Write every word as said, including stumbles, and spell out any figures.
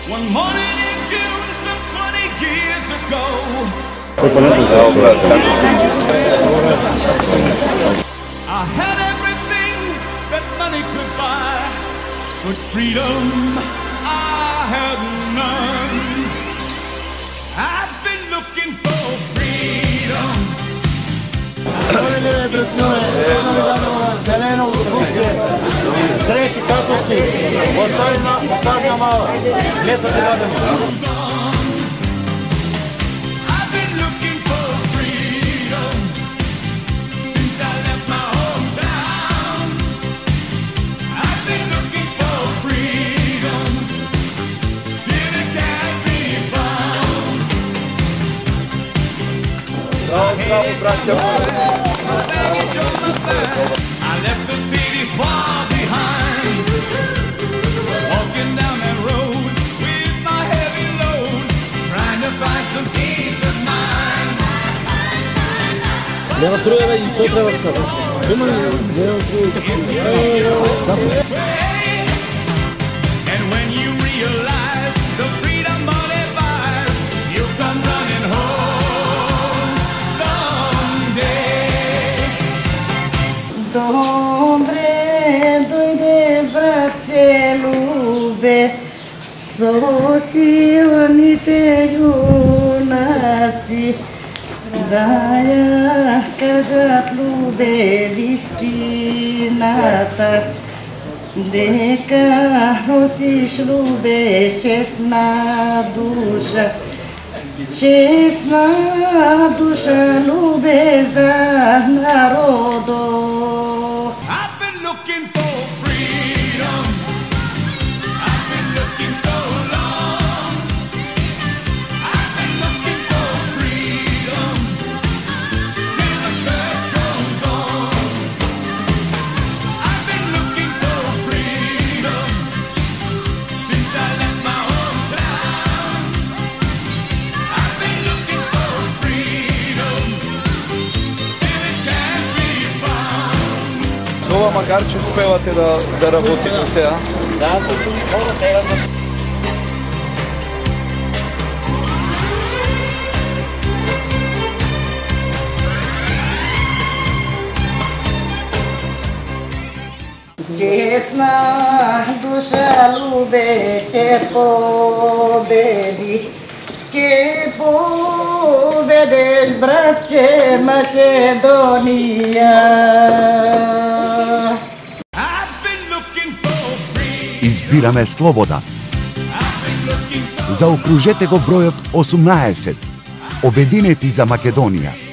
One morning in June some twenty years ago, I had everything that money could buy, but freedom I had none. I've been looking for freedom. Treći kapusti, ostavljena, ostavljena mala, mjesto ti radimo. I've been looking for freedom since I left my hometown. I've been looking for freedom till it can't be found. Bravo, bravo, braćo. I left the city far behind, walking down that road with my heavy load, trying to find some peace of mind. Nema strujeva i to treba sada. Nema, nema strujeva. And when you realize the freedom money buys, you'll come running home someday. Dobre dojde braće ljube, so silnite junaci, da ja kažat ljube istinata, neka nosiš ljube česna duša, česna duša ljube za narodo. I've been looking for freedom. I've been looking so long. I've been looking for freedom. Still the search goes on. I've been looking for freedom since I left my hometown. I've been looking for freedom. Still it can't be found. Ова макар че успевате да, да работите сега. Да, много се работи. Честна душа любе ќе победи, ќе победеш братче Македонија. I've been looking for freedom. Избираме слобода. I've been looking so Заокружете го бројот осумнаесет. Обединети за Македонија.